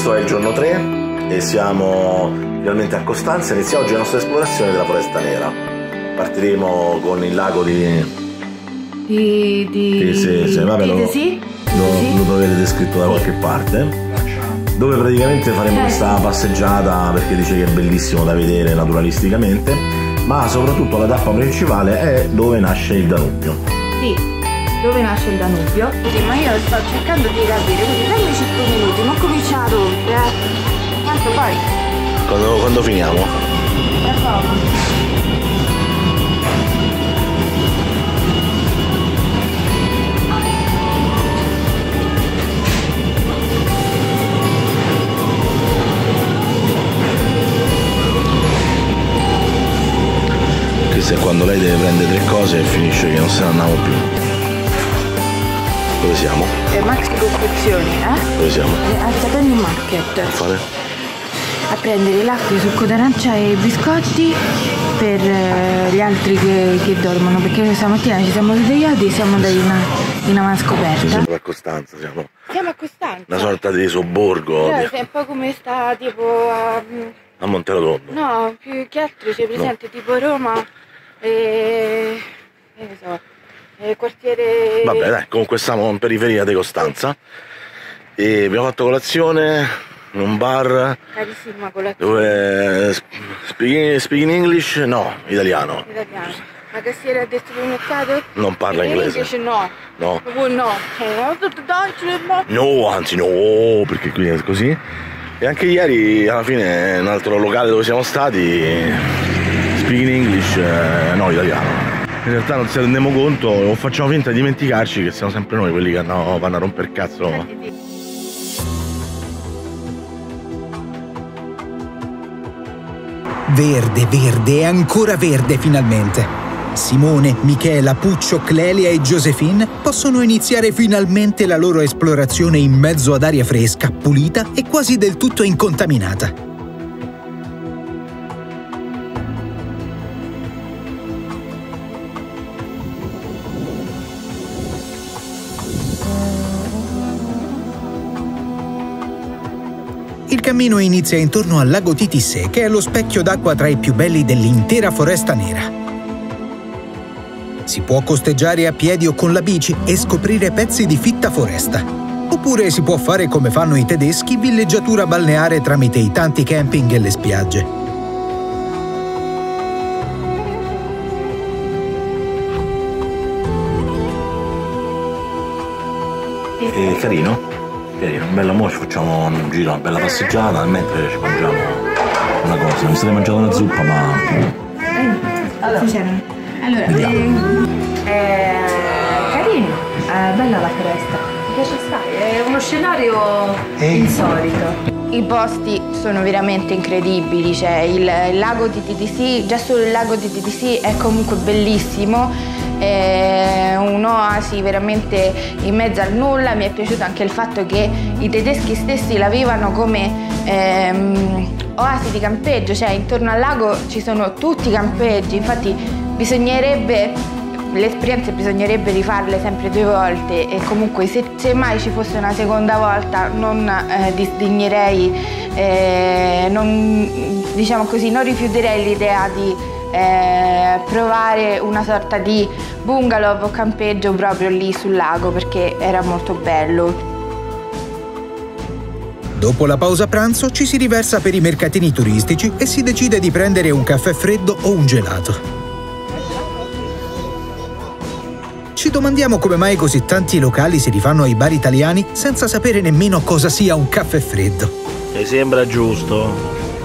Questo è il giorno 3 e siamo finalmente a Costanza. Iniziamo oggi la nostra esplorazione della Foresta Nera. Partiremo con il lago di vabbè, lo troverete descritto da qualche parte, dove praticamente faremo questa passeggiata perché dice che è bellissimo da vedere naturalisticamente, ma soprattutto la tappa principale è dove nasce il Danubio. Sì, dove nasce il Danubio? Sì, ma io sto cercando di capire, quindi dammi 5 minuti, non comincia a rompere, tanto poi... Quando finiamo? Tra poco. Questa è quando lei deve prendere 3 cose e finisce che non se ne andiamo più. Dove siamo? Maxi Confezioni, Dove siamo? Al Sapeni Market. A fare? A prendere l'acqua, succo d'arancia e biscotti per gli altri che dormono, perché stamattina ci siamo svegliati e siamo andati in una scoperta. Siamo a Costanza, siamo a Costanza. Una sorta di sobborgo. Però è un po' come sta tipo a Monterotondo. No, più che altro c'è presente tipo Roma e ne so, quartiere... Vabbè dai, comunque stiamo in periferia di Costanza e abbiamo fatto colazione in un bar. Carissima colazione. Dove speaking English? No, italiano. La cassiera del supermercato? Non parla inglese. Invece no. No. No. No, anzi no, perché qui è così. E anche ieri alla fine in un altro locale dove siamo stati, speaking English, no, italiano. In realtà non ci rendiamo conto o facciamo finta di dimenticarci che siamo sempre noi quelli che vanno a rompere il cazzo. Verde, verde e ancora verde finalmente. Simone, Michela, Puccio, Clelia e Josephine possono iniziare finalmente la loro esplorazione in mezzo ad aria fresca, pulita e quasi del tutto incontaminata. Il cammino inizia intorno al lago Titisee, che è lo specchio d'acqua tra i più belli dell'intera Foresta Nera. Si può costeggiare a piedi o con la bici e scoprire pezzi di fitta foresta. Oppure si può fare come fanno i tedeschi, villeggiatura balneare tramite i tanti camping e le spiagge. È carino? Carino, un bello, mo ci facciamo un giro, una bella passeggiata, mentre ci mangiamo una cosa. Mi state mangiando una zuppa, ma... Allora, carino, bella la foresta, mi piace stare, è uno scenario insolito. I posti sono veramente incredibili, cioè il lago di Titisee, già solo il lago di Titisee è comunque bellissimo, è un'oasi veramente in mezzo al nulla. Mi è piaciuto anche il fatto che i tedeschi stessi la vivano come oasi di campeggio, cioè intorno al lago ci sono tutti i campeggi, infatti l'esperienza bisognerebbe rifarle sempre 2 volte e comunque se mai ci fosse una seconda volta non disdegnerei, diciamo così, non rifiuterei l'idea di provare una sorta di bungalow o campeggio proprio lì sul lago, perché era molto bello. Dopo la pausa pranzo ci si riversa per i mercatini turistici e si decide di prendere un caffè freddo o un gelato. Ci domandiamo come mai così tanti locali si rifanno ai bar italiani senza sapere nemmeno cosa sia un caffè freddo. Mi sembra giusto.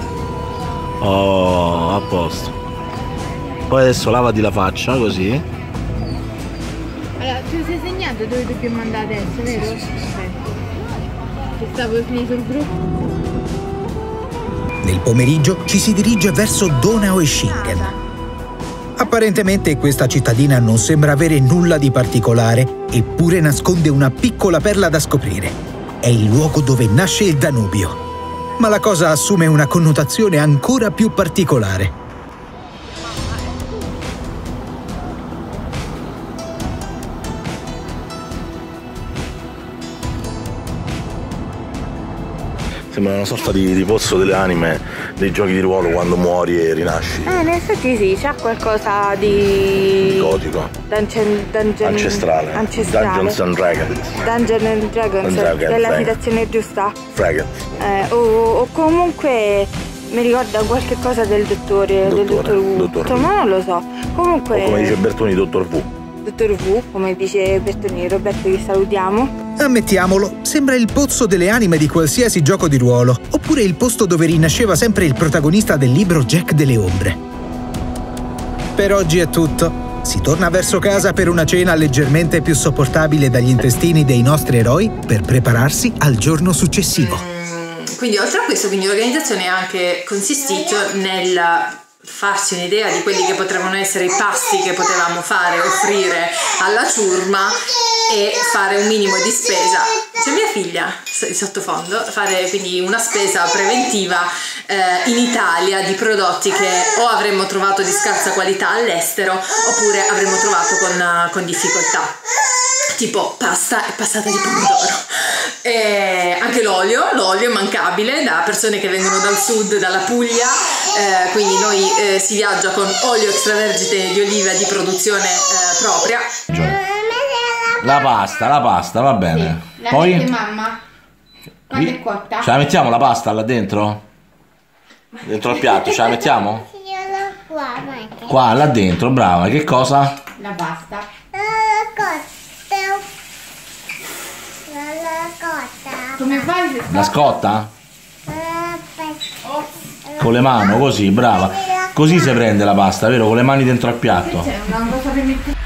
Oh, a posto. Poi adesso lavati la faccia, così. Allora, tu sei segnato dove dobbiamo andare adesso, vero? Sì. Che stavo finito il gruppo. Nel pomeriggio ci si dirige verso Donau e Schengen. Apparentemente questa cittadina non sembra avere nulla di particolare, eppure nasconde una piccola perla da scoprire. È il luogo dove nasce il Danubio. Ma la cosa assume una connotazione ancora più particolare. Sembra una sorta di pozzo delle anime dei giochi di ruolo quando muori e rinasci. In effetti sì, c'ha qualcosa di gotico. Ancestrale. Dungeons and Dragons. Dungeons and Dragons. È la citazione giusta? Dragons. O comunque mi ricorda qualche cosa del dottore Who. Ma non lo so. Comunque. O come dice Bertoni, Dottor V. Dottor V, come dice Bertoni, Roberto, che salutiamo. Ammettiamolo, sembra il pozzo delle anime di qualsiasi gioco di ruolo, oppure il posto dove rinasceva sempre il protagonista del libro Jack delle Ombre. Per oggi è tutto. Si torna verso casa per una cena leggermente più sopportabile dagli intestini dei nostri eroi per prepararsi al giorno successivo. Quindi oltre a questo, l'organizzazione ha anche consistito nel farsi un'idea di quelli che potevano essere i pasti che potevamo fare, offrire alla ciurma e fare un minimo di spesa. C'è mia figlia in sottofondo, fare quindi una spesa preventiva in Italia di prodotti che o avremmo trovato di scarsa qualità all'estero oppure avremmo trovato con difficoltà, tipo pasta e passata di pomodoro. E anche l'olio è immancabile da persone che vengono dal sud, dalla Puglia, quindi noi si viaggia con olio extravergine di oliva di produzione propria. La pasta, va bene. Sì, la poi mette mamma. Quando è cotta? Ce la mettiamo la pasta là dentro? Dentro al piatto, ce la mettiamo? Qua, là dentro, brava. Che cosa? La pasta. Come fai se La scotta? Con le mani, così, brava. Così si prende la pasta, vero? Con le mani dentro al piatto. C'è una cosa per mettere.